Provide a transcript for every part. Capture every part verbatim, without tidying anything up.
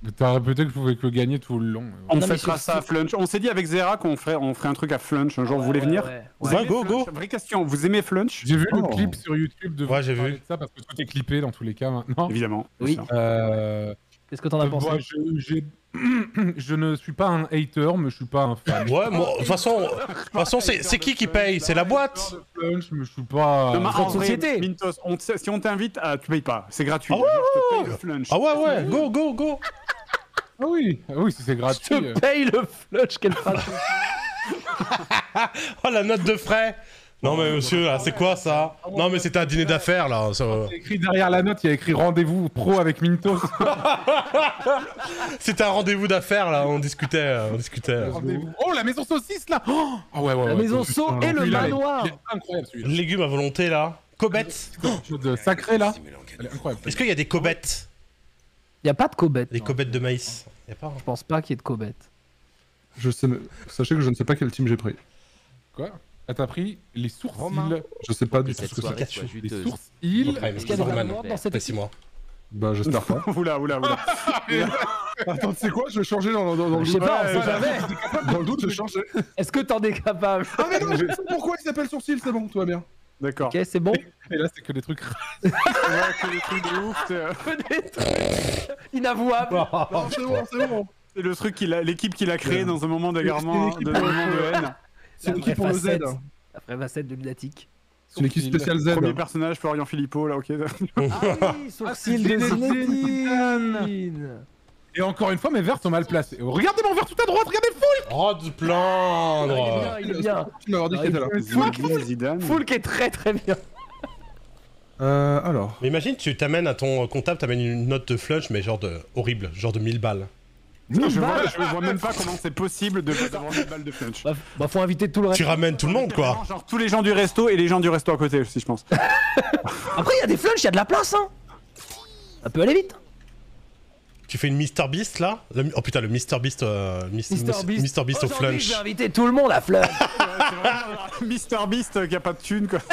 T'as répété que je pouvais que gagner tout le long. On Non, mais fêtera sur- ça à Flunch. On s'est dit avec Zera qu'on ferait, on ferait un truc à Flunch un jour. Vous voulez Ouais, venir? ouais, Vous ouais. Ouais, aimez go, Flunch go. Vraie question. Vous aimez Flunch? J'ai vu Oh. le clip sur YouTube de Ouais, j'ai parler vu. de ça parce que tout est clippé dans tous les cas maintenant. Évidemment. Oui. bien sûr. Euh... Qu'est-ce que t'en as pensé? moi, je, j'ai- je ne suis pas un hater, mais je suis pas un fan. Ouais, moi, de toute façon, de toute façon, c'est c'est qui qui paye? C'est la boîte. Flunch, mais je suis pas. Non, mais Jeux en de vrai, société. Mintos, on te- si on t'invite, ah, tu payes pas. C'est gratuit. Ah ouais, Genre, je te ouais, paye le Flunch. Ah ouais, ouais, go, go, go. Ah oui, ah oui, si c'est Je gratuit. euh. te paye le flunch, quelle phrase. Oh, la note de frais. Non, mais monsieur, là, c'est quoi ça? Non, mais c'était un dîner d'affaires, là. ça- Il y a écrit derrière la note, il y a écrit rendez-vous pro avec Mintos. C'était un rendez-vous d'affaires, là. On discutait, euh, on discutait. Rendez-vous. Oh, la maison saucisse là. Oh ah ouais, ouais, La ouais, maison c'est- Sau c'est- et le celui-là, il est- manoir. il est incroyable celui-là. Légumes à volonté, là. Cobettes. Quelque chose de sacré là. Elle est incroyable. Est-ce qu'il y a des cobettes? Y a pas de cobette. Des non. cobettes de maïs? Y a pas, hein. Je pense pas qu'il y ait de cobette. Je sais... Sachez que je ne sais pas quel team j'ai pris. Quoi? Ah, t'as pris les sourcils. Romain. Je sais pas du tout Cette ce que c'est. soirée soit Les juteuse. sourcils. Ouais, Est-ce qu'il y a de Roman. la mort dans cette Fait six équipe? mois. Bah j'espère pas. Oula, oula, oula. Attends, tu sais quoi? Je vais changer dans, dans, dans le Je sais doute. pas, on Ouais, sait jamais. Dans le doute, je vais changer. Est-ce que t'en es capable? Ah mais non, je sais pourquoi il s'appelle sourcil, c'est bon, tout va bien. D'accord. Ok, c'est bon. Et là, c'est que des trucs. Ouais, que des trucs de ouf. c'est- Inavouable. Non, c'est bon, c'est bon. C'est le truc qu'il a, l'équipe qu'il a créé dans un moment d'égarement, C'est de l'équipe. moment de haine. C'est La une équipe pour vraie le Z. facette. La vraie facette de lunatique. C'est une équipe spéciale Z. Premier personnage, Florian Philippot, là, ok. Ah oui, sourcil de Zinedine Zinedine. Et encore une fois, mes verres sont mal placés. Oh, regardez mon verre tout à droite, regardez Foulk. Oh, de Il est plaindre. bien, il est bien. Tu m'as dit qu'il était là. Zinedine Zidane. Foulk est très très bien. Euh, alors. Mais imagine, tu t'amènes à ton comptable, t'amènes une note de flunch, mais genre de horrible, genre de mille balles. Je vois, je vois même pas comment c'est possible de d'avoir une balle de Flunch. Bah, bah faut inviter tout le reste. Tu ramènes tout le monde, quoi. Genre tous les gens du resto et les gens du resto à côté aussi, je pense. Après, il y a des flunchs, il y a de la place, hein. Ça peut aller vite. Tu fais une Mister Beast, là? Le- Oh putain, le Mister Beast, euh, Mis- Mister Mis- Beast. Mister Beast au Aujourd'hui, flunch. je vais inviter tout le monde à flunch. Mister Beast euh, qui a pas de thune, quoi.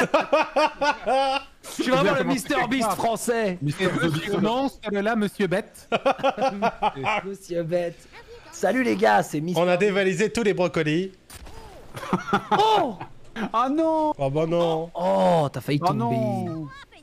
Je suis vraiment le Mister Beast français. Et monsieur non, celle-là, monsieur Bête. Monsieur Bête. Salut les gars, c'est Mister On a dévalisé tous les brocolis. Oh Ah non. Oh bah non. Oh, t'as failli Oh tomber. non.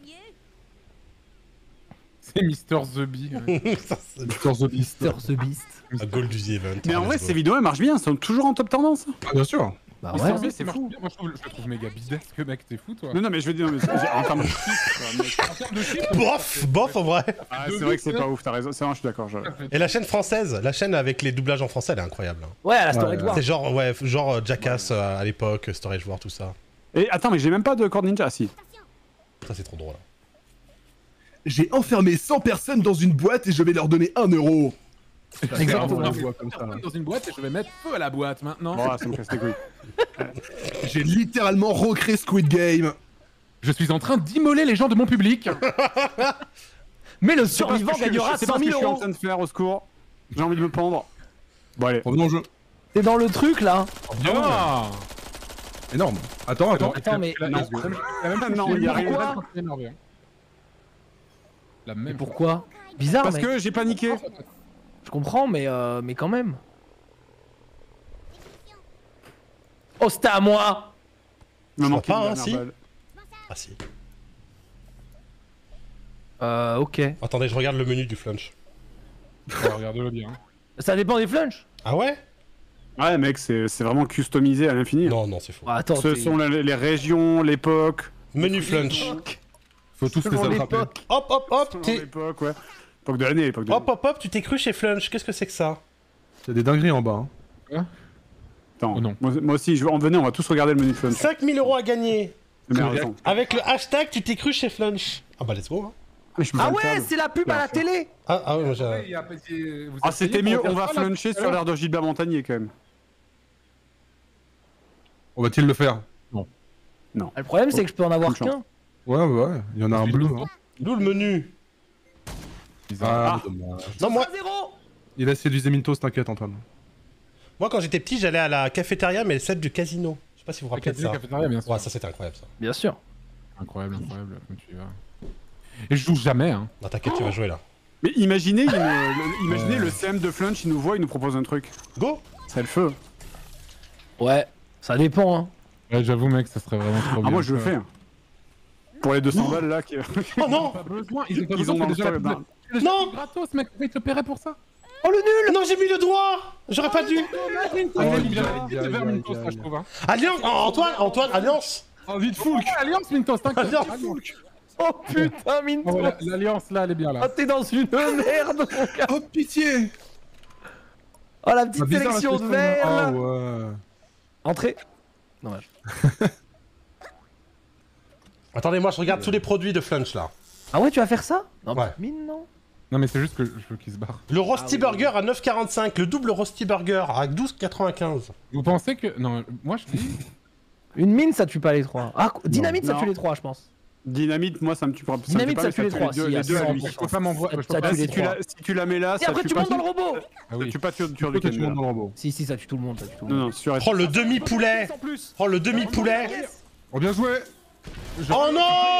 C'est Mister The Bee. ouais. Ça, c'est Mister The Beast. Mister the Beast. un goal du The Event. Mais en Let's vrai, go. ces vidéos elles marchent bien, elles sont toujours en top tendance. Ah, bien sûr. Bah Mister ouais. Beast, c'est marche fou. bien. Moi, je trouve, je le trouve méga bidesque, mec. T'es fou, toi. Non, non, mais je veux dire, non, mais c'est- en termes de chiffres, quoi, mec. En termes de chiffres, Bof, bof en vrai. Ah, c'est vrai que c'est pas ouf, t'as raison. C'est vrai, je suis d'accord. je- Et la chaîne française, la chaîne avec les doublages en français, elle est incroyable. hein. Ouais, à la Story Ouais, War. C'est genre, ouais, genre euh, Jackass euh, à l'époque, Storage War, tout ça. Et attends, mais j'ai même pas de Cord Ninja. Ah, si. Ça, c'est trop drôle. J'ai enfermé cent personnes dans une boîte et je vais leur donner un euro. Exactement. On le voit comme ça, là. dans une boîte et je vais mettre feu à la boîte maintenant. Oh, ça me casse les couilles. J'ai littéralement recréé Squid Game. Je suis en train d'immoler les gens de mon public. Mais le C'est pas ce survivant que je- gagnera c'est pas cent ce que mille je suis en euros. train de faire, au secours. J'ai envie de me pendre. Bon, allez. Revenons au jeu. T'es dans le truc là. Ah Énorme. Attends, attends. Attends, mais- La- Non. la même chose. Non, il y arrive. Pourquoi La Mais même. pourquoi? Bizarre, Parce mec. que j'ai paniqué. Je comprends, mais euh, mais quand même. Oh, c'était à moi. Il me Je manquait crois pas, une hein, dernière si. balle. Ah si. Euh, ok. Attendez, je regarde le menu du flunch. Ouais, Regarde-le bien. Ça dépend des flunchs. Ah ouais? Ouais, mec, c'est c'est vraiment customisé à l'infini. Non, non, c'est faux. Ah, attends, Ce t'es- sont les, les régions, l'époque. Menu flunch. Faut tous les Selon attraper. l'époque. Hop, hop, hop, Selon t'es... l'époque, ouais. Époque de l'année, époque de Hop, hop, hop, tu t'es cru chez flunch. Qu'est-ce que c'est que ça? Il y a des dingueries en bas. Hein. Attends, Oh non. moi, moi aussi, je veux en venir, on va tous regarder le menu de Flunch. cinq mille euros à gagner. Mais attends. Avec le hashtag, tu t'es cru chez flunch. Ah bah let's go. hein. Mais je me Ah bats le ouais, câble. c'est la pub à la télé. Ah, ah ouais, moi j'ai... Ouais, il y a- il- vous Ah, êtes c'était payé mieux, pour on va faire ça, là, fluncher tout à sur l'heure l'air de Gilbert Montagnier quand même. On va-t-il le faire? Ah, le problème, c'est que je peux en avoir Aucune qu'un. Ouais, ouais, ouais. Il y en a un bleu. Hein. D'où le menu? Ah, dommage. Non, moi, zéro. Il a séduisé Mintos, t'inquiète, Antoine. moi quand j'étais petit, j'allais à la cafétéria, mais celle du casino. Je sais pas si vous vous rappelez de ça. Cafétéria, bien sûr. Ouais, ça c'était incroyable ça. Bien sûr. Incroyable, incroyable, comme tu y vas. Et je joue jamais, hein. Non, t'inquiète, tu vas jouer là. Mais imaginez, il nous- le, imaginez le C M de Flunch, il nous voit, il nous propose un truc. Go. C'est le feu. Ouais, ça dépend, hein. Ouais, j'avoue, mec, ça serait vraiment trop bien. Ah, moi je le quoi. fais. Pour les deux cents balles là. Qui... Oh non. Pas besoin, ils ont pas Ils besoin, ont c'est dans déjà le la stock, pub. Non. Gratos, mec, ils te paieraient pour ça. Oh le nul. Non, j'ai mis le doigt. J'aurais pas dû. Ah, il aïe, est aïe, bien, aïe, c'est aïe, vers aïe, Mintos, aïe, ça, je trouve. Hein. Alliance. Oh, Antoine, Antoine, Alliance. Oh, vite, Foulk. Alliance, Mintos, t'inquiète. Alliance. Alliance. Oh putain, Mintos. Oh, la- L'alliance, là, elle est bien, Oh, là. t'es dans une merde, mon gars. Oh pitié. Oh, la petite Ah, bizarre, sélection la de question, verre, là. là. Ah ouais. Entrée. Dommage. Attendez, moi je regarde tous les produits de Flunch là. Ah ouais, tu vas faire ça? Non, Ouais. mine, non. Non, mais c'est juste que je veux qu'il se barre. Le Roasty Burger à neuf quarante-cinq, le double Roasty Burger à douze quatre-vingt-quinze. Vous pensez que. Non, moi, je dis. Une mine, ça tue pas les trois. Ah, dynamite, ça Non. tue les trois, je pense. Dynamite, moi ça me tue pas. Dynamite, ça me tue les trois, deux, si, les à deux à lui. cent Je peux pas m'envoyer. Ça Là, tue si, les tu trois. la, si tu la mets là, Et ça après, tue tu pas. montes dans le robot. Ah Ça oui. tue pas tueur Pourquoi du toi tu montes dans le robot? Si, si, ça tue tout le monde, ça tue tout le Non, monde. non, sur Oh le demi-poulet. En plus. Oh le demi-poulet. Oh bien joué. Oh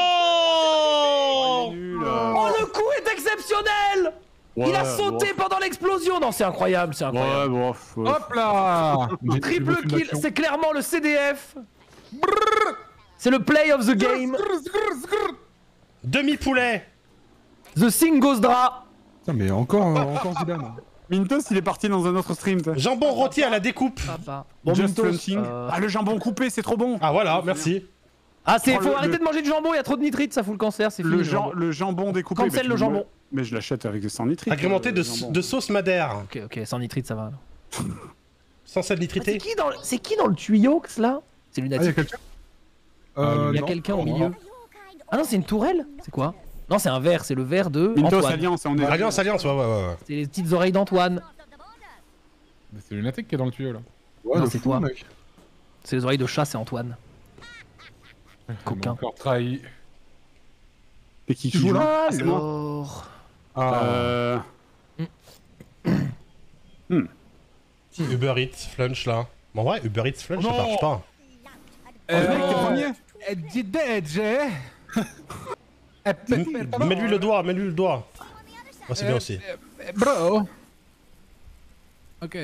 non. Nul. Oh, le coup est exceptionnel. Il a sauté pendant l'explosion. Non, c'est incroyable, c'est incroyable. Ouais, bon. ouais. Hop là. J'ai- Triple j'ai kill, l'action. c'est clairement le C D F. C'est le play of the game. Demi-poulet. The thing goes dra. Putain mais encore, encore Zidane. Mintos, il est parti dans un autre stream. t'as. Jambon rôti à la découpe. Bon, Just Mintos, Flunching. euh, Ah, le jambon coupé, c'est trop bon. Ah voilà, merci. Ah, c'est, Oh, faut le- arrêter le- de manger du jambon, il y a trop de nitrite, ça fout le cancer, c'est fini. Le, le jam- jambon. le jambon découpé. Cancel bah, tu le le- jambon. Mais je l'achète avec sans nitrite. Agrémenté euh, de, le jambon. de sauce madère. Ok, ok, sans nitrite, ça va. Sans sel C'est nitrité. qui, dans le... c'est qui dans le tuyau, là? C'est Ah y'a lunatique. quelqu'un? Euh, Euh, Il y a non. quelqu'un au milieu. Ah non, c'est une tourelle? C'est quoi? Non, c'est un verre, c'est le verre de Mintos Antoine. Alliance, on est. Alliance, alliance, ouais, ouais, ouais. C'est les petites oreilles d'Antoine. Mais c'est Lunatic qui est dans le tuyau là. Ouais, Non, de c'est fou, toi. mec. C'est les oreilles de chat, c'est Antoine. Il m'a Coquin. encore trahi. Et qui Tu joues là Ah, c'est moi. Alors... Ah. Euh. Uber Eats, Flunch là. Bon, en vrai, Uber Eats, Flunch, ça Non. marche pas. Euh, mec, t'es premier. M- Mets-lui le doigt, mets-lui le doigt. Oh, c'est bien aussi. Bro. Ok.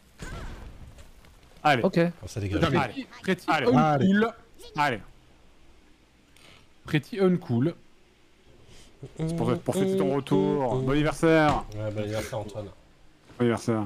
Allez, Ok. Oh, ça dégage. Allez. Pretty Allez. uncool. allez. Pretty uncool. C'est pour, pour fêter ton retour. Bon anniversaire. Ouais, bon anniversaire, Antoine. Bon anniversaire.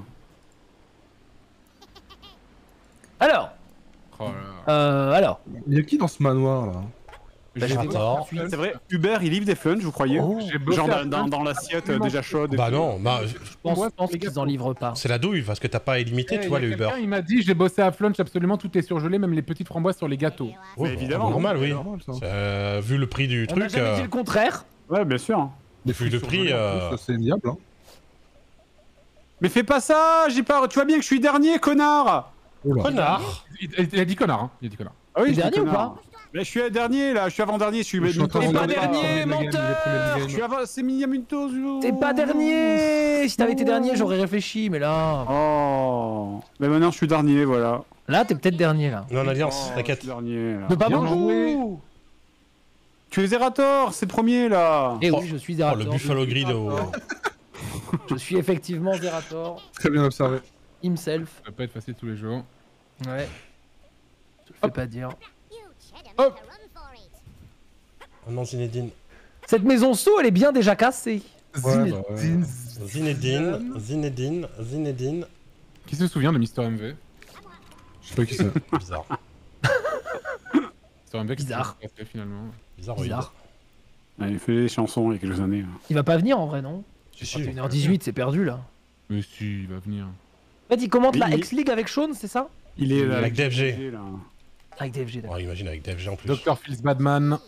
Alors, Oh là. euh, alors. Y'a qui dans ce manoir là? J'ai J'adore. C'est vrai, Hubert, il livre des flunch, vous croyez J'ai bossé Genre à dans, dans, dans l'assiette euh, déjà chaude. et Bah tout. non, bah, Je pense, Ouais, je pense les gars, qu'ils en livrent pas. c'est la douille parce que t'as pas illimité, Eh, tu y vois, a les Uber. quelqu'un, Il m'a dit j'ai bossé à Flunch, absolument tout est surgelé, même les petites framboises sur les gâteaux. Oh, Mais évidemment. Normal, oui. C'est normal, ça. Euh, vu le prix du On n'a truc, jamais euh, dit le contraire. Ouais, bien sûr. Des Vu le fruits prix, surgelés, en euh, plus, c'est diable, hein. Mais fais pas ça, j'ai pas. Tu vois bien que je suis dernier, connard. Oh là. connard. Il, il- il a dit connard, hein. Il a dit connard. Ah oui, T'es je dis dernier ou connard. pas Mais je suis à dernier là, je suis avant-dernier, je suis. Je suis encore T'es en pas dernier, dernier, premier de la game, menteur. il est premier de la Je game. suis avant. C'est Miniamintos. T'es pas dernier. Si t'avais été dernier, j'aurais réfléchi, mais là... Oh. Mais maintenant, je suis dernier, voilà. Là, t'es peut-être dernier, là. Non, Alliance, Oh, je t'inquiète. suis dernier. Là. De pas Bien beaucoup. joué. Tu es Zerator, c'est le premier là. Eh Oh, oui, je suis Oh, Zerator. le Buffalo Grill au... Je suis effectivement Zerator. Très bien observé. Himself. Ça va pas être facile tous les jours. Ouais. Je le fais pas dire. Hop. Oh non, Zinedine. Cette maison sous, elle est bien déjà cassée. Ouais, bah ouais. Zinedine, Zinedine, Zinedine. Qui se souvient de Mister M V Je sais pas qui c'est. Bizarre. Mister M V qui s'est Bizarre. passé finalement. Bizarre, Bizarre. Ouais, il fait des chansons il y a quelques années. Il va pas venir en vrai, non Si, si. vingt et une heures dix-huit, c'est perdu là. Mais si, il va venir. En fait, il commente Oui, la il- X-League avec Sean, c'est ça? Il est là, Avec D F G. là. Avec D F G, d'accord. Ouais, imagine avec D F G en plus. docteur Phil's Badman.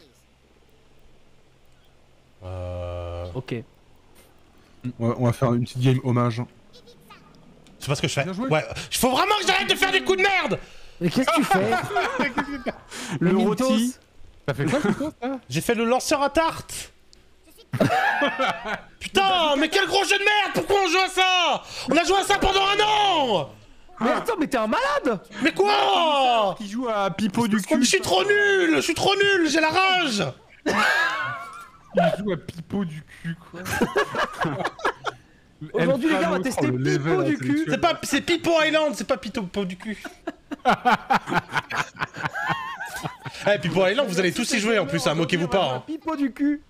Euh... Ok. On va, on va faire une petite game hommage. C'est pas ce que je fais. Bien joué. Ouais, faut vraiment que j'arrête de faire des coups de merde. Mais qu'est-ce que tu fais? Le Mais rôti. Mintos, Ça fait quoi plutôt ça J'ai fait le lanceur à tarte. Putain, mais quel gros jeu de merde. Pourquoi on joue à ça? On a joué à ça pendant un an. Mais attends, mais t'es un malade! Mais quoi? Qui joue à Pipo du cul. Je suis trop nul. Je suis trop nul. J'ai la rage. Il joue à Pipo du cul, quoi. Aujourd'hui, les gars, on va tester Oh, le Pipo level, du là, cul. C'est pas, c'est Pipo Island, c'est pas Pipo du cul. Eh, Pipo Island, vous allez tous y jouer en plus, hein, moquez-vous pas. Hein. Pipo du cul.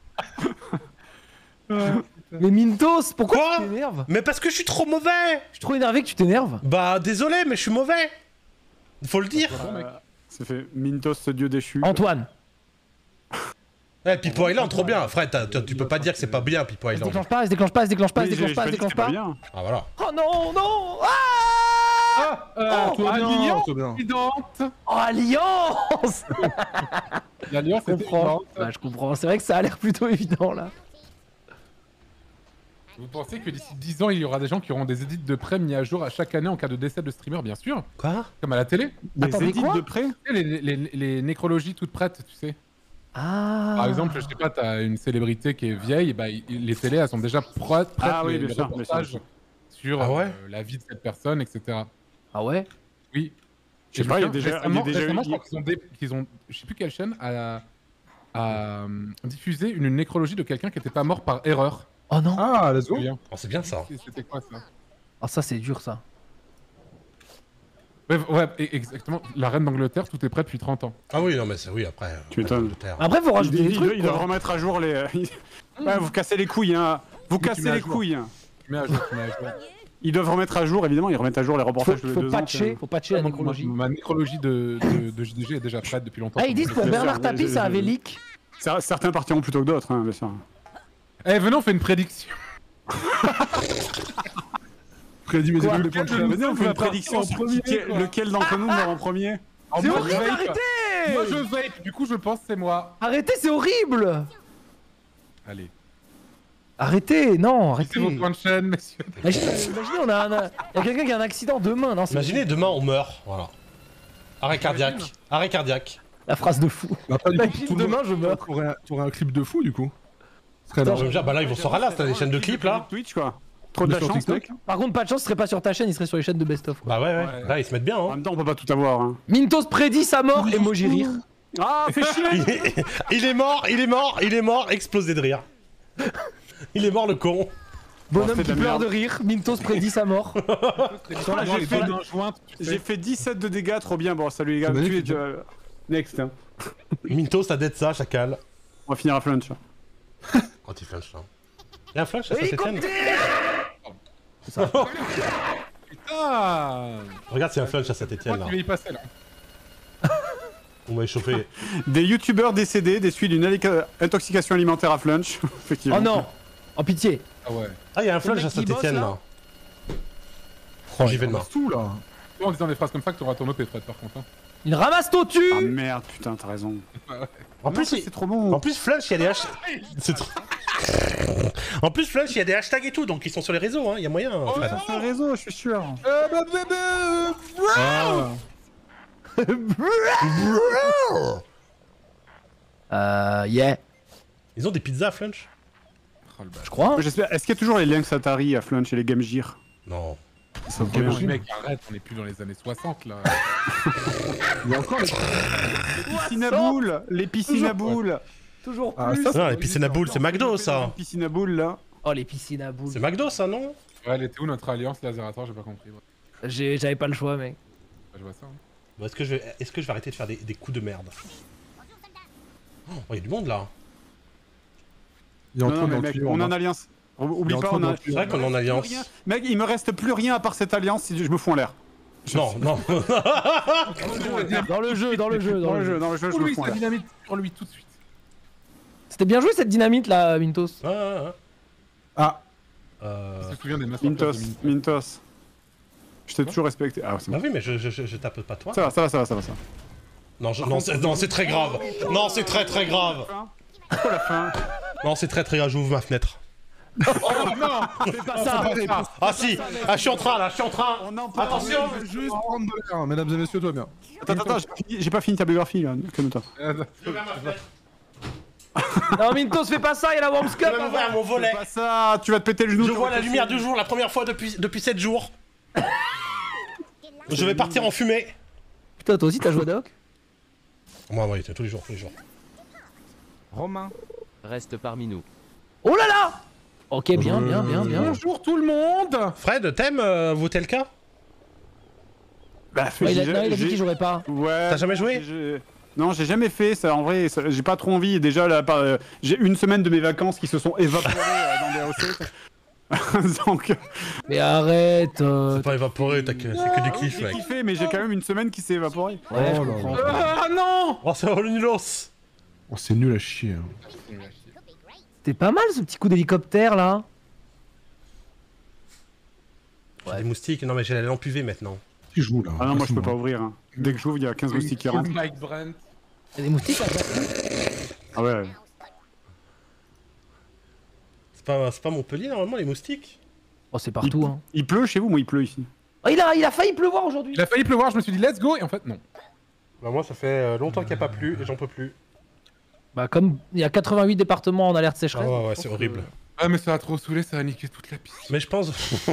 Mais Mintos, pourquoi Quoi tu t'énerves? Mais parce que je suis trop mauvais. Je suis trop énervé que tu t'énerves. Bah, désolé, mais je suis mauvais. Faut le dire. Euh, Ça fait Mintos, ce dieu déchu. Antoine, Eh, Pipo Island, trop bien. Fred, t'as- tu tu peux pas dire que c'est pas bien, Pipo elle se Island. déclenche pas, elle se déclenche pas, elle se déclenche pas, elle Oui, se déclenche j'ai- pas, elle se j'ai pas dit déclenche que pas. c'était bien. Ah, voilà. Oh non, non. Ah Ah, euh, Oh, Alliance trop bien. évidente. Oh, Alliance. L'Alliance Je était comprends. évidente. Bah, je comprends, c'est vrai que ça a l'air plutôt évident là. Vous pensez que d'ici dix ans, il y aura des gens qui auront des édits de prêt mis à jour à chaque année en cas de décès de streamer, bien sûr, Quoi? comme à la télé. Des Attends, mais édits quoi de près. Tu sais, Les, les, les- les nécrologies toutes prêtes, tu sais. Ah. Par exemple, je sais pas, t'as une célébrité qui est vieille, bah, il- les télés, elles sont déjà prêtes, prêtes Ah oui, les, bien les sûr, bien reportages sûr. sur Ah ouais euh, la vie de cette personne, et cetera. Ah ouais. Oui. Je sais Et pas, il y a me déjà- souviens, il y a récemment, déjà eu- récemment, je crois qu'ils ont, dé- qu'ils ont, je sais plus quelle chaîne, a, a, euh, diffusé une nécrologie de quelqu'un qui était pas mort par erreur. Oh non. Ah, let's Tu te go. souviens Oh, c'est bien ça. C'était quoi ça? Ah ça c'est dur ça. Ouais, ouais, e- exactement. La reine d'Angleterre, tout est prêt depuis trente ans. Ah oui, non, mais c'est oui, après. Tu m'étonnes. Terre. Après faut Ils rajouter des ils- trucs. ils doivent quoi. remettre à jour les. Ouais, vous cassez les couilles, hein. Vous Oui, tu cassez mets à les jour. couilles. hein. Tu mets à jour, tu mets à jour. Ils doivent remettre à jour, évidemment, ils remettent à jour les Faut, reportages tous les faut deux ans. patcher, faut patcher la Ma, nécrologie. ma nécrologie de, de, de J D G est déjà prête depuis longtemps. Ah ils disent pour Je- Bernard je- Tapie je- ça je- avait leak. Cer- Certains partiront plutôt que d'autres, hein, bien sûr. Eh, venez, on fait une prédiction. Prédit mes Quoi équipes de points de chaîne. Venez, on fait une prédiction en sur premier, qui- quoi. lequel d'entre nous meurt en premier. En C'est moi, horrible, je vape. arrêtez. Moi, je vape, du coup, je pense que c'est moi. Arrêtez, c'est horrible. Allez. Arrêtez, non, C'est vos arrêtez. points de chaîne, messieurs. Imaginez, imaginez, on a un, il y a quelqu'un qui a un accident demain, non c'est Imaginez, demain, on meurt. Voilà. Arrêt cardiaque. Arrêt cardiaque. la phrase de fou. Après, du coup, Imagine tout le monde- demain je meurs. T'aurais un- t'aurais un clip de fou, du coup. Ce serait Attends, Je veux dire, bah là, ils vont se là, t'as des chaînes de clips là. Twitch, quoi. Trop de la sur chance, TikTok. mec. Par contre, pas de chance, il serait pas sur ta chaîne, il serait sur les chaînes de best-of. quoi. Bah ouais, ouais. Ouais. Là, ils se mettent bien, En hein. même temps, on peut pas tout avoir. Hein. Mintos prédit sa mort, emoji rire. Ah, fais chier. Il est, il est mort, il est mort, il est mort, explosé de rire. Il est mort, le con. Bonhomme c'est de qui la pleure merde. de rire, Mintos prédit sa mort. Sur la- j'ai fait- jointe, tu sais. J'ai fait dix-sept de dégâts, trop bien. Bon, salut les gars. C'est Tu es magnifique. euh, next. hein. Mintos, t'as d'être ça, chacal. On va finir à flunch. Quand il flinche là. Il y a un flinch à Saint-Etienne. Hélicoptère. Ah, Regarde, c'est un flinch à moi Saint-Etienne là. qui vais y passer, là. On va échauffer. Des youtubeurs décédés des suites d'une alica- intoxication alimentaire à flunch. Effectivement. Oh non. En pitié. Ah ouais. Ah, il y a un flinch mec à qui bosse, Saint-Etienne là là. Oh, j'y vais demain. Tout là. Toi, en disant des phrases comme ça que t'auras ton O P, Fred, par contre. Hein. Il ramasse ton tu. Ah merde, putain, t'as raison. En plus, Non, il- c'est trop bon. en plus, Flash, il y a des hashtags. C'est trop- En plus, Flash, il y a des hashtags et tout, donc ils sont sur les réseaux, hein. Il y a moyen. Fred. Sur le réseau, je suis sûr. Ah. Euh, yeah. Ils ont des pizzas, Flash? Oh, le bâtard. Je crois. J'espère. Est-ce qu'il y a toujours les Lynx Atari à flunch et les Game Gear? Non. Ça Ok, bon, mec, arrête, on est plus dans les années soixante, là. Il y a encore les... piscine à boules, les piscines à boules. Toujours Ah, plus. ça, Non, les piscines à boules, c'est McDo ça. Les piscines à boules là. Oh les piscines à boules. C'est McDo ça, non? Ouais, elle était où notre alliance lasératoire? J'ai pas compris. Ouais. J'ai- J'avais pas le choix mec. Je vois ça. Hein. Bon, est-ce que je vais, est-ce que je vais arrêter de faire des, des coups de merde? Oh, il y a du monde là. Il y a Non, encore non, mais dans le mec, tuyau, on est en remarque. alliance. Il Oublie est en pas, train on a. d'en C'est vrai qu'on est en alliance. Rien. Mec, il me reste plus rien à part cette alliance si je me fous en l'air. Non, non. Dans le jeu, dans le jeu, Dans le jeu, dans le jeu, je Oh, me lui, fous en sa l'air. dynamite sur lui tout de suite. C'était bien joué cette dynamite là, Mintos. Ah, ah, ah. Ah, Euh... Je me souviens des masterclass Mintos, de Mintos. Mintos. Je t'ai toujours respecté. Ah, c'est Bah bon. oui, mais je, je, je, je tape pas toi. Ça va, ça va, ça va, ça va. Ça va. Non, je- non, c'est, non, c'est très grave. Non, c'est très très grave. Pourquoi la fin? Non, c'est très très grave. J'ouvre ma fenêtre. Oh non! C'est pas ça. Ah si. Ah, je suis en train là. Je suis en train. On en parle. Attention. juste prendre de l'air, mesdames et messieurs, toi bien. Attends, attends, attends, j'ai pas fini- j'ai pas fini ta biographie là. Calme-toi. Non Mintos fais pas ça, il y a la Worms Je Cup. vais m'ouvrir mon volet. Pas ça, tu vas te péter le genou. Je tu vois vas la te lumière casser. du jour la première fois depuis depuis sept jours. Je vais partir en fumée. Putain toi aussi t'as joué à Doc. Moi, oui, tous les jours, tous les jours. Romain, Reste parmi nous. Oh là là. Ok, bien, bien, bien, bien. Bonjour tout le monde. Fred, t'aimes euh, voter le cas? Bah, Ouais, il, a, j'ai- non, il a dit j'ai- qu'il jouerait pas. Ouais. T'as jamais joué? j'ai- Non, j'ai jamais fait ça. En vrai, ça- j'ai pas trop envie. Déjà, là, par- euh, j'ai une semaine de mes vacances qui se sont évaporées euh, dans des recettes. Donc, Mais arrête. euh, C'est pas évaporé, t'as que... c'est que du kiff, j'ai mec. kiffé, mais j'ai quand même une semaine qui s'est évaporée. Ouais, je Oh là comprends. Ah non. Oh, c'est le nulos. Oh, c'est nul à chier. Hein. C'était pas mal ce petit coup d'hélicoptère là. J'ai des moustiques, non mais j'ai la lampe U V maintenant. Qui joue là? Ah non, moi je peux Passe-moi. pas ouvrir. Hein. Dès que j'ouvre, il y a quinze moustiques qui rentrent. Mike Brent. Il y a des moustiques après. Ah ouais. C'est pas, c'est pas Montpellier normalement les moustiques? Oh, c'est partout hein. Il pleut chez vous? Moi, il pleut ici. Oh, il a, il a failli pleuvoir aujourd'hui. Il a failli pleuvoir, je me suis dit let's go et en fait non. Bah moi ça fait euh, longtemps qu'il n'y a pas plu et j'en peux plus. Bah comme il y a quatre-vingt-huit départements en alerte Ah sécheresse. ouais ouais c'est horrible. Ah mais ça a trop saoulé, ça a niqué toute la piste. Mais je pense...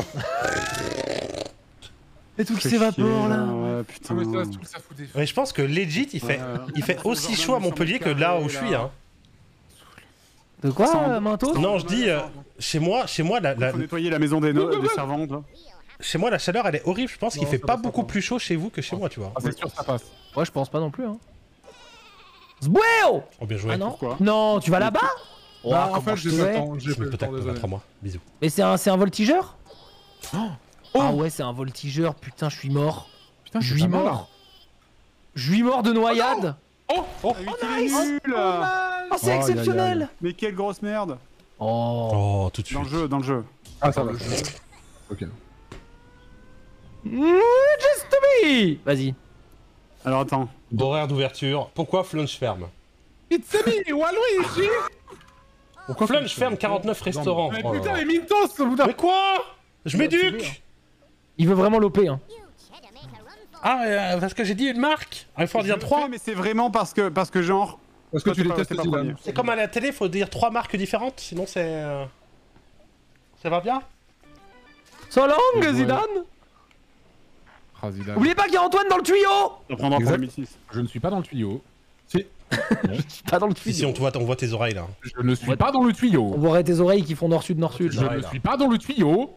Et tout qui Fait s'évapore chier, là. Ouais, Ah putain. mais ça, je trouve que ça fout des Mais je pense que legit il fait, Ouais. il fait aussi chaud à Montpellier que là où je suis hein. De quoi, Sans- euh, Minto? Non je dis, euh, chez moi, chez moi la, la- Faut nettoyer la maison des, no- des servantes. là. chez moi la chaleur elle est horrible, je pense qu'il Non, fait ça pas va, ça beaucoup va. plus chaud chez vous que chez moi tu vois. Ah c'est sûr ça passe. Ouais, je pense pas non plus hein. Zbouéo. Oh bien joué. Ah non. Pourquoi? Non, tu vas là-bas? Oh, Bah, en comment fait je j'ai te pas le hais. temps, j'ai Je pas me le peut-être temps, pas désolé. à moi. Bisous. Mais c'est un, c'est un voltigeur? Oh. Ah ouais, c'est un voltigeur, putain, je suis mort. Putain, Je c'est suis pas mal, là. mort. Je suis mort de noyade. Oh Oh, Ah, il est nul. Oh, c'est Oh, aïe, exceptionnel. Mais quelle grosse merde. Oh. oh tout de Dans le suite. jeu, dans le jeu. Ah ça va. Ok. Mm, just to be. Vas-y. Alors attends. Horaire d'ouverture. Pourquoi Flunch ferme? It's me, Waluigi. Pourquoi Flunch ferme quarante-neuf restaurants? Mais Oh là putain là. les Mintos, au bout d'un... Mais quoi? Je Ouais, c'est vrai, m'éduque. Il veut vraiment loper hein. Ah euh, parce que j'ai dit une marque. Ah, il faut en dire Je trois. sais, mais c'est vraiment parce que, parce que genre. Parce que Toi, tu t'es pas- détestes t'es pas Zidane. premier. C'est comme à la télé, faut dire trois marques différentes, sinon c'est... euh, Ça va bien? So long, Ouais. Zidane. Ah, Zidane. Oubliez pas qu'il y a Antoine dans le tuyau. On prendra pour Exact. deux mille six. Je ne suis pas dans le tuyau. Pas dans le Si, tuyau. si, on te voit, on voit tes oreilles là. Je ne suis pas dans le On tuyau. voirait tes oreilles qui font nord-sud, nord-sud. Je là. ne suis pas dans le tuyau.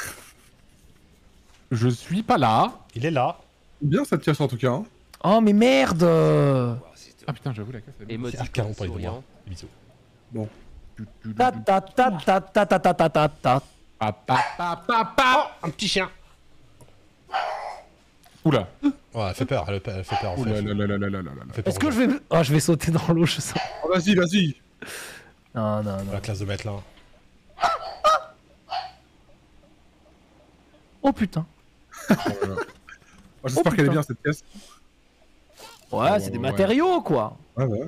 Je suis pas là. Il est là. Bien cette pièce en tout cas. Hein. Oh mais merde. Ah putain, j'avoue la casse. elle est bien. C'est Arcaron pour les souriant. droits. Bisous. Ta ta ta ta ta ta ta ta ta ta. Pa, pa, pa, pa, pa. Un petit chien. Oula. Ouais, elle fait peur, elle, elle fait peur en Oula fait. là là là là là là là. Elle fait peur, Est-ce que en je fait. vais... Oh, je vais sauter dans l'eau, je sens. Oh, vas-y, vas-y. Non, non, non. La classe de maître là. Oh putain. Oh, J'espère Oh, qu'elle est putain. bien cette pièce. Ouais, ouais, c'est des ouais. matériaux, quoi. Ouais, ouais, ouais.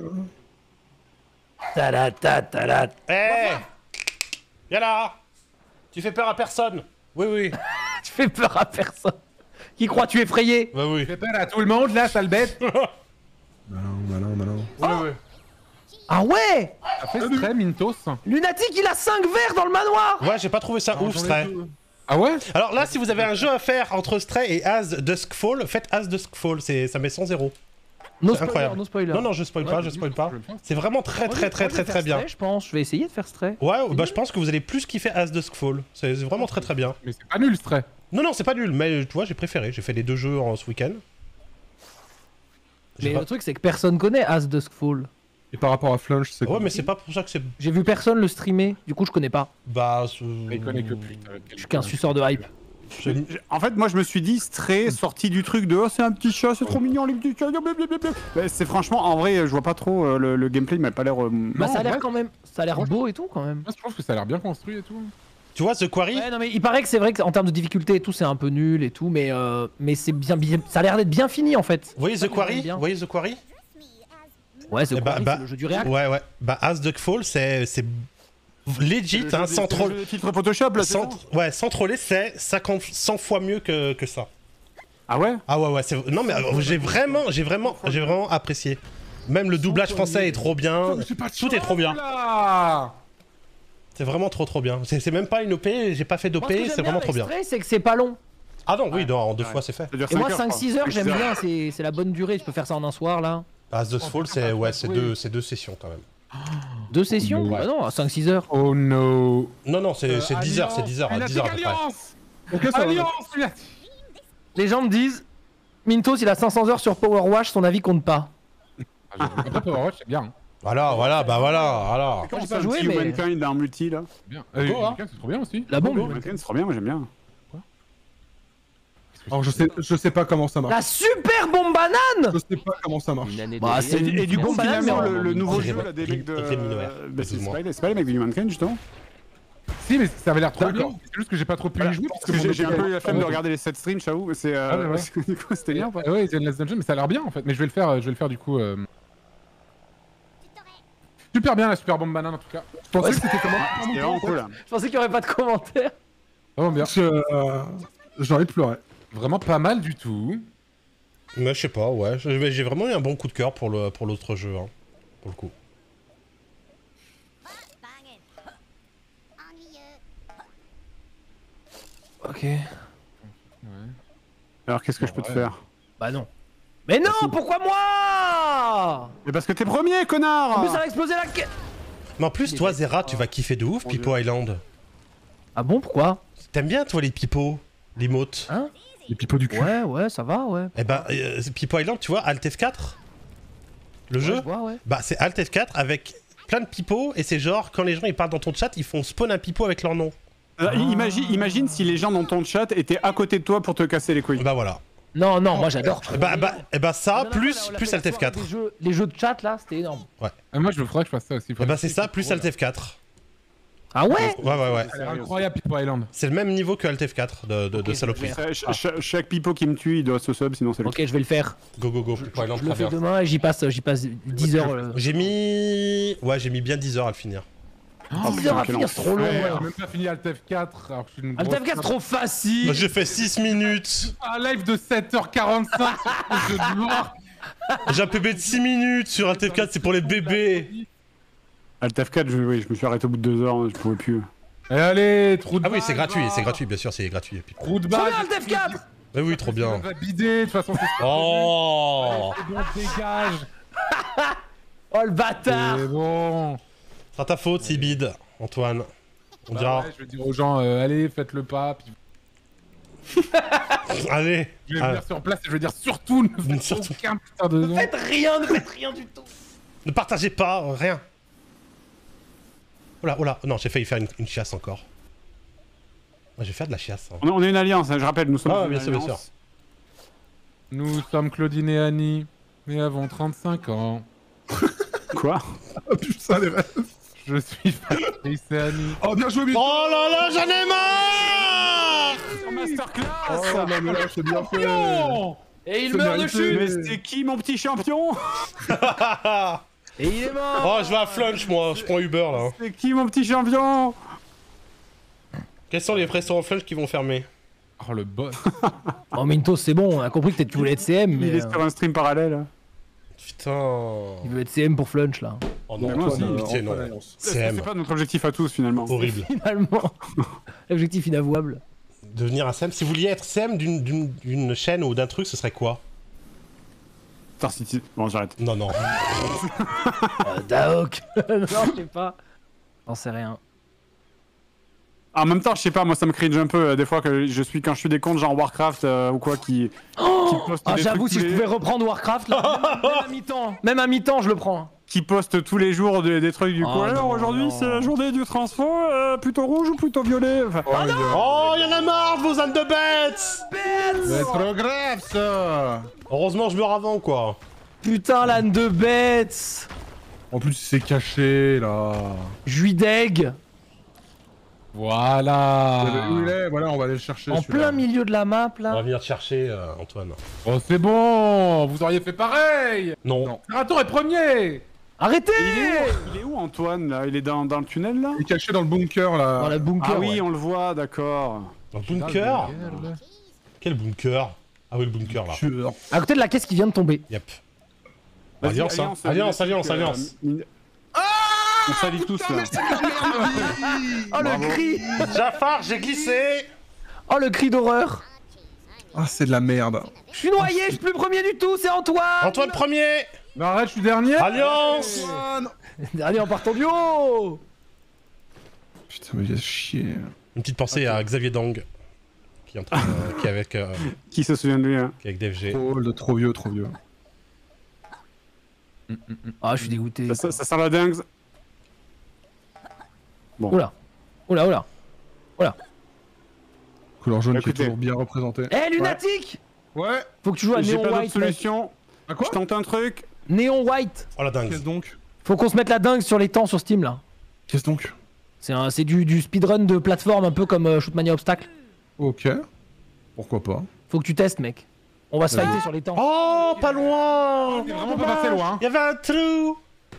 Ta ta ta ta ta. Eh Viens là. Tu fais peur à personne. Oui, oui. Tu fais peur à personne. Qui croit tu effrayé? Bah oui. Fais peur à tout le monde là, sale bête. Malin, malin, malin. Oui, oui. Ah ouais. Ça fait très Mintos. Lunatic, il a cinq verres dans le manoir. Ouais, j'ai pas trouvé ça ouf, Stray. Ah ouais? Alors là, si vous avez un jeu à faire entre Stray et As Duskfall, faites As Duskfall, c'est ça met cent zéro. No C'est spoiler, incroyable. no spoiler. Non, non, je spoil pas, je spoil pas. Je vais le faire. C'est vraiment très, très, très, très, très bien. Je pense, je vais essayer de faire Stray. Ouais, bah je pense que vous allez plus kiffer As Duskfall. C'est c'est vraiment très, très bien. Mais c'est pas nul, Stray. Non, non, c'est pas nul, mais tu vois, j'ai préféré. J'ai fait les deux jeux en ce week-end. J'ai Mais pas- le truc, c'est que personne connaît As Duskfall. Et par rapport à Flunch, c'est Ouais, mais c'est pas pour ça que c'est. J'ai vu personne le streamer, du coup, je connais pas. Bah. c'est- Mais il connaît que putain. Je suis qu'un suceur de hype. c'est- En fait, moi je me suis dit, Stray, sorti du truc de oh, c'est un petit chat, c'est trop mignon les petits chats. blablabla. Mais c'est franchement, en vrai, je vois pas trop euh, le, le gameplay, il m'a pas l'air. euh, Bah, ça a en l'air vrai- quand même. Ça a l'air beau et tout, quand même. Moi, je trouve que ça a l'air bien construit et tout. Tu vois, The Quarry Ouais, non, mais il paraît que c'est vrai qu'en termes de difficulté et tout, c'est un peu nul et tout, mais, euh, mais c'est bien, bien. Ça a l'air d'être bien fini en fait. Vous voyez Ça, The j'aime Quarry bien. Vous voyez The Quarry Ouais, c'est Eh bah, Quarry, bah, c'est le jeu du React. Ouais, ouais. Bah, As Duskfall, c'est. c'est legit, hein, sans troll. Le filtre Photoshop là, c'est Sans, ça ouais, sans troller, c'est cinquante, cent fois mieux que, que ça. Ah ouais. Ah ouais, ouais, c'est. Non, mais alors, j'ai vraiment, j'ai vraiment, j'ai vraiment apprécié. Même le doublage français est trop bien. Tout est trop bien. Là. C'est vraiment trop trop bien. C'est c'est même pas une O P, j'ai pas fait Moi, d'O ce que P, j'aime c'est vraiment avec trop bien. Stray, c'est que c'est pas long. Ah non, oui, non, en deux fois c'est fait. Ça dure Et moi, cinq heures, cinq je six crois. heures, j'aime Six bien, c'est c'est la bonne durée. Tu peux faire ça en un soir là. As Duskfall, c'est ouais, c'est deux, c'est deux sessions quand même. Deux sessions? Ouais. Bah non, à cinq six heures. Oh no. Non, non, c'est c'est Euh, dix heures, c'est Alliance, dix heures, il a dix dit heures à peu près. Alliance. Ok, ça va. Alliance, il a dit. Les gens me disent, Mintos il a cinq cents heures sur Power Wash, son avis compte pas. Après Power Watch, c'est bien. Hein. Voilà, voilà, bah voilà, voilà. Moi, j'ai C'est pas un joué, petit mais- Humankind d'un multi là. C'est bien. Euh, Go, hein. c'est trop bien aussi. La bombe. Humankind c'est trop bien, moi j'aime bien. Alors je sais, je sais pas comment ça marche. La super bombe banane. Je sais pas comment ça marche. Une année de Bah, rien. c'est Et, et du coup, Bon, banane, finalement, mais le, le nouveau C'est jeu vrai. là, des mecs de. Très mineur. bah, c'est c'est Excuse-moi. pas, les- c'est pas les mecs du Humankind justement. Si, mais ça avait l'air trop bien. D'accord. C'est juste que j'ai pas trop pu Voilà, y jouer parce que j'ai j'ai un peu eu la flemme de regarder les sept streams, j'avoue, mais c'est. Ah, ouais, Euh, ouais. du coup, c'était bien ou pas? Ouais, c'est une Last Dungeon, mais ça a l'air bien en fait. Mais je vais le faire, euh, je vais le faire du coup. euh, Super bien la super bombe banane en tout cas. Je pensais Ouais, que c'était comment C'était vraiment cool là. Je pensais qu'il y aurait pas de commentaires. Vraiment bien. Je, euh, J'ai envie de pleurer. Vraiment pas mal du tout. Mais je sais pas, ouais. J'ai j'ai vraiment eu un bon coup de cœur pour le pour l'autre jeu, hein, pour le coup. Ok. Ouais. Alors qu'est-ce que je peux te Ouais. faire? Bah non. Mais non, si. pourquoi moi? Mais parce que t'es premier, connard! En plus, ça va exploser la quête. Mais en plus, toi, Zera, tu vas kiffer de ouf, Mon Pipo Island. Ah bon, pourquoi? T'aimes bien, toi, les pipos, les motes. Hein? Les pipeaux du cul. Ouais, ouais, ça va, ouais. Eh ben, euh, Pipo Island, tu vois, Alt F quatre, le Ouais, jeu, je vois, ouais. bah c'est Alt F quatre avec plein de pipos, et c'est genre, quand les gens ils parlent dans ton chat, ils font spawn un pipo avec leur nom. Alors, imagine, imagine si les gens dans ton chat étaient à côté de toi pour te casser les couilles. Bah voilà. Non, non, moi j'adore. Eh bah, bah, eh bah ça, La dernière plus, fois, là, on a plus fait Alt la F soirée quatre. des jeux- Les jeux de chat là, c'était énorme. Ah, moi je le ferai que je fasse ça aussi. Eh bah c'est ça, plus Alt F quatre. Ah ouais? Ouais, ouais, ouais. C'est incroyable Pipo Island. C'est le même niveau que Alt F quatre de, de, de Ok, saloperie. je Ça, ch- ch- chaque pipo qui me tue, il doit se sub, sinon c'est le. Ok, je vais le faire. Go, go, go, Pipo Island, Je le très fais bien. demain et j'y passe, j'y passe dix heures. euh, J'ai mis... Ouais, j'ai mis bien dix heures à le finir. dix heures à quel finir, c'est trop long. Ouais, ouais. j'ai même pas fini Alt F quatre. Alors que je suis une Alt grosse- F quatre, c'est trop facile. Moi, j'ai fait six minutes. Un live de sept heures quarante-cinq sur ce jeu de mort. J'ai un P B de six minutes sur Alt F quatre, c'est pour les bébés. Alt F quatre, je, oui, je me suis arrêté au bout de deux heures, je pouvais plus. Et allez, trou de Ah oui, balle, c'est gratuit, va. c'est gratuit, bien sûr, c'est gratuit. Pipo. Trou de Trop balle. bien, Alt F quatre. Mais oui, trop bien. On va bider, de toute façon c'est Oh, c'est bon, dégage. Oh le bâtard. C'est bon. c'est pas ta faute, c'est bide, Antoine. On Bah dira. ouais, je vais dire aux gens, euh, allez, faites le pas. Puis Allez. je vais Ah, venir sur place et je vais dire surtout, ne faites Surtout. aucun putain de nom. Faites rien, ne faites rien du tout. ne partagez pas, euh, rien. Oh là, oh là, non, j'ai failli faire une, une chiasse encore. Ah, je vais faire de la chiasse. hein. On est, on est une alliance, hein, je rappelle, nous sommes Ah, une bien sûr, bien alliance. Nous sommes Claudine et Annie, et avons trente-cinq ans. Quoi? Oh putain, les rêves. Je suis Patrice et Annie. Oh, bien joué, Mito. Oh là là, j'en ai marre. Sur Masterclass! Oh, non, mais là, c'est bien fait. Et il C'est meurt de mérité. chute. Mais c'était qui mon petit champion? Et il est mort. Oh, je vais à Flunch, moi, je prends Uber là. hein. C'est qui mon petit champion? Quels sont les restaurants Flunch qui vont fermer? Oh le boss. Oh Mintos, c'est bon, on a compris que tu voulais être C M, mais Il est euh, sur un stream parallèle. Putain. il veut être C M pour Flunch là. Oh non, Mais moi aussi, pitié, non. C'est C M, pas notre objectif à tous finalement. horrible. Finalement, l'objectif inavouable. Devenir un C M, si vous vouliez être C M d'une- d'une d'une chaîne ou d'un truc, ce serait quoi? Star City. Bon, j'arrête. Non, non. Euh, Daok. Non, je sais pas. J'en sais rien. En même temps, je sais pas, moi ça me cringe un peu euh, des fois que je suis quand je suis des comptes genre Warcraft euh, ou quoi qui, qui postent Ah, des j'avoue, trucs si tous je les- pouvais reprendre Warcraft là, même, même à mi-temps, même à mi-temps, je le prends. qui postent tous les jours des, des trucs du Oh coup. Alors non, aujourd'hui non. c'est la journée du transfo, euh, plutôt rouge ou plutôt violet. Enfin, Oh, y'en a marre de vos ânes de bêtes! C'est trop grave ça. Heureusement, je meurs avant, quoi. Putain, l'âne de bêtes. En plus, c'est caché là. J'suis deg. Voilà. Où il est? Voilà, on va aller le chercher. En celui-là. plein milieu de la map On va là. venir te chercher, euh, Antoine. Oh c'est bon. Vous auriez fait pareil. Non. Non. Serator est premier. Arrêtez. il, est où, il est où Antoine là? Il est dans, dans le tunnel là? Il est caché dans le bunker là. Dans la bunker. Ah oui, ouais. on le voit, d'accord. Dans le bunker? Quel bunker? Ah oui, le bunker, là. Tueur. À côté de la caisse qui vient de tomber. Yep. Vas-y, Alliance, hein. Alliance, alliance, euh, alliance. mine- On s'allie tous là. Oh le Bravo. cri. Jafar, j'ai glissé! Oh le cri d'horreur. Ah, c'est de la merde. Je suis noyé, je suis plus premier du tout, c'est Antoine. Antoine premier! Non, arrête, je suis dernier. Alliance. Dernier en partant du haut. Putain, mais il a chier. Une petite pensée à Xavier Dang, qui est, en train, euh, qui est avec, euh, Qui se souvient de lui, hein. qui est avec D F G. Trop, old, trop vieux, trop vieux. Ah, je suis dégoûté. Ça, ça, ça sent la dingue. Oula. Oula, oula. Oula. Couleur jaune qui est Écoutez. toujours bien représentée. Eh, lunatique. Ouais. Faut que tu joues à J'ai Néon pas d'autre White. mec. solution. À quoi? Je tente un truc. Néon White. Oh la dingue. Qu'est-ce donc? Faut qu'on se mette la dingue sur les temps sur Steam là. Qu'est-ce donc? C'est un, c'est du, du speedrun de plateforme un peu comme euh, Shootmania Obstacle. Ok. Pourquoi pas? Faut que tu testes, mec. On va se Ouais. fighter sur les temps. Oh, pas loin. T'es vraiment pas passé loin. Il y avait un trou.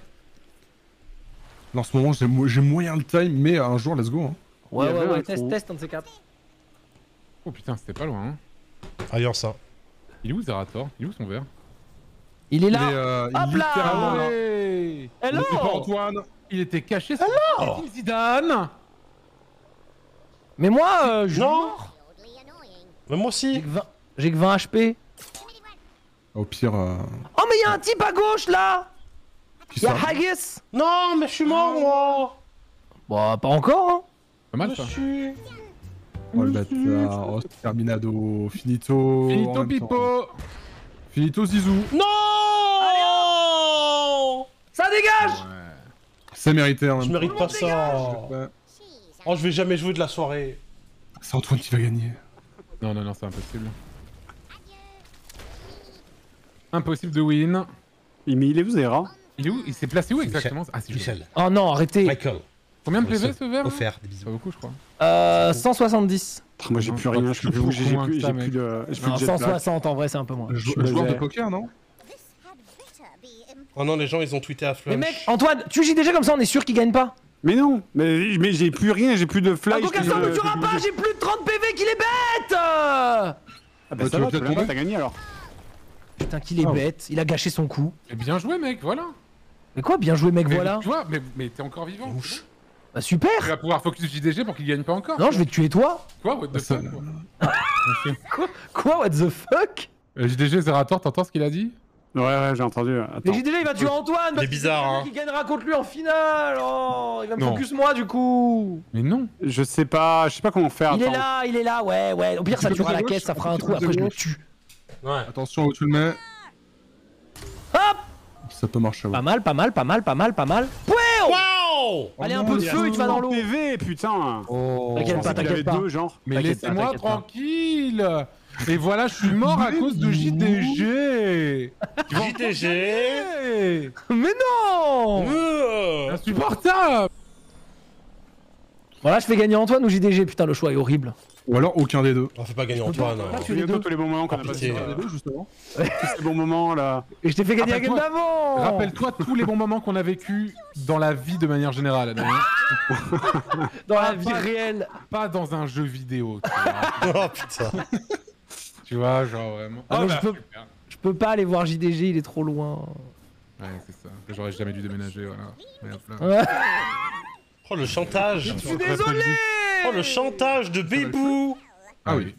Là, en ce moment, j'ai mo- j'ai moyen le time, mais un jour, let's go. Hein. Ouais, il y ouais, avait ouais, un test, trou. test, un de ces quatre. Oh putain, c'était pas loin. Hein. Alliance, hein. Il est où Zerator? Il est où son verre? Il est Il là. est, euh, Hop là. littéralement là. Ouais. Hello. On est pas Antoine. Il était caché sur Zinedine Zidane. Mais moi, euh, je. Non. Mais moi J'ai aussi. que vingt, j'ai que vingt H P. Au pire, euh... Oh, mais il y a un type à gauche là. qui Il y a ça? Haggis. Non, mais je suis mort, moi. Bon, pas encore, hein. Pas mal Je ça. suis. Oh le bâtard, oh Terminado, Finito. en Finito même temps. Pipo. Finito Zizou. Non. Ça dégage. C'est mérité en même Je temps. mérite pas ça. Ouais. Oh, je vais jamais jouer de la soirée. C'est Antoine qui va gagner. Non, non, non, c'est impossible. Impossible de win. Il, mais il est où, Zera? Il est où? Il s'est placé où exactement? Ah, c'est Michel. Oh non, arrêtez. Michael. Combien de P V ce verre? là Offert, des Pas bisous. beaucoup, je crois. Euh, cent soixante-dix. Moi, j'ai Non, plus je crois rien. que Je c'est peux plus beaucoup bouger. J'ai moins plus, que ça, j'ai mec. plus de. J'ai plus Non, de jet cent lag. soixante en vrai, c'est un peu moins. Je- suis Joueur de laser. poker, non? Oh non, les gens, ils ont tweeté à Mais Flunch. mec, Antoine, tu J D G comme ça, on est sûr qu'il gagne pas. Mais non. Mais, mais j'ai plus rien. J'ai plus de Ah, fly. Gokassan ne tuera pas, j'ai plus de trente P V qu'il est bête. Ah bah Bah, ça tu va, veux peut-être tu tomber t'as gagné alors. Putain, qu'il est Ah. bête, il a gâché son coup. Mais bien joué, mec, voilà. Mais quoi, bien joué, mec, Mais voilà. Tu vois, mais, mais t'es encore vivant. Mouche. Bah Tu super. vas pouvoir focus J D G pour qu'il gagne pas encore. Non, je vais te tuer toi. Quoi? What the Ça- fuck? quoi Quoi, what the fuck? Euh, J D G Zerator, t'entends ce qu'il a dit? Ouais, ouais, j'ai entendu. Mais Attends. J D G il va tuer Antoine. Il est parce que bizarre, c'est hein. lui qui gagnera contre lui en finale. Oh, il va me Non. focus moi du coup. Mais non. Je sais pas. Je sais pas comment faire. Il est attends. là, il est là, ouais, ouais. Au pire, Tu ça peux tuera pousser la à gauche, caisse, ça fera un tu trou, peux après pousser je à le gauche. tue. Ouais. Attention où tu le mets. Hop. Ça peut marcher, ouais. Pas mal, pas mal, pas mal, pas mal, pas mal. Pouéo. Wow. Allez, un non, peu de il y a feu, il te va dans l'eau. P V, putain. Oh. T'inquiète pas, Il t'inquiète avait pas. deux, genre. Mais T'inquiète pas, laissez-moi t'inquiète pas. tranquille. Et voilà, je suis mort à cause de J D G. J D G. Hey, Mais non. Euh. insupportable. Voilà, je fais gagner Antoine ou J D G, putain, le choix est horrible. Ou alors aucun des deux. On fait pas gagner Antoine. Ah, hein. tu les Souviens-toi deux. tous les bons moments qu'on a Oh, passés. pitié. euh, Les deux, justement. Tous ces bons moments là. Et je t'ai fait gagner la game Rappelle-toi- d'avant. Rappelle-toi tous les bons moments qu'on a vécu dans la vie de manière générale, Adrien. Dans la Ah, vie pas- réelle. Pas dans un jeu vidéo. Tu vois, Oh putain. tu vois genre vraiment. Ah, mais bah, je peux- super. Je peux pas aller voir J D G, il est trop loin. Ouais, c'est ça. J'aurais jamais dû déménager, voilà. Mais hop là. Ouais. Oh le chantage. Je suis désolé. Oh le chantage de Bébou. Ah oui.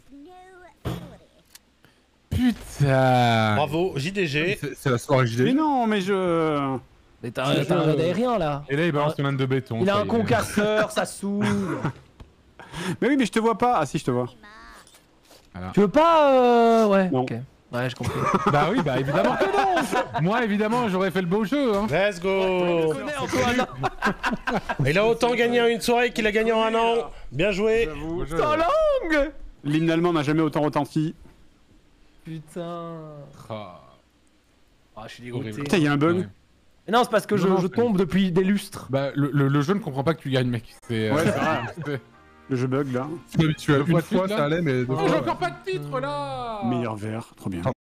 Putain. Bravo, J D G. C'est c'est la soirée J D. Mais non, mais je. Mais t'as t'as un raid aérien là. Et là, il balance une âne de béton. Il a ça un y est. concasseur, ça saoule. Mais oui, mais je te vois pas. Ah si, je te vois. Tu veux pas euh... Ouais, Non. ok. Ouais, je comprends. Bah oui, bah évidemment que non. Moi, évidemment, j'aurais fait le beau jeu. Hein. Let's go. connais Antoine. Il a autant gagné en une soirée qu'il a gagné en un an. Bien joué. Beau jeu. Putain, langue. L'hymne allemand n'a jamais autant retenti. Putain. Ah, Ah, je suis horrible. dégoûté. Putain, il y a un bug. Ouais. Mais non, c'est parce que je, Non, non, je c'est- tombe depuis des lustres. Bah, le, le, le jeu ne comprend pas que tu gagnes, mec. C'est. euh, Ouais, c'est vrai. c'est- Le jeu bug là. C'est habituel. Deux Une fois fois, de suite, ça là. allait, mais deux Oh, fois. j'ai encore pas de titre là. Meilleur verre, trop bien.